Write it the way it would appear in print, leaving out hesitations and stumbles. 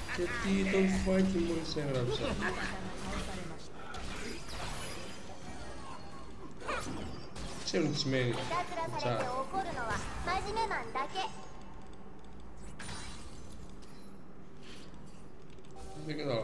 Kitty, don't fight him, Maurice Ramsey. チェルの地名。 いたずらされて怒るのは真面目マンだけ。 ده كده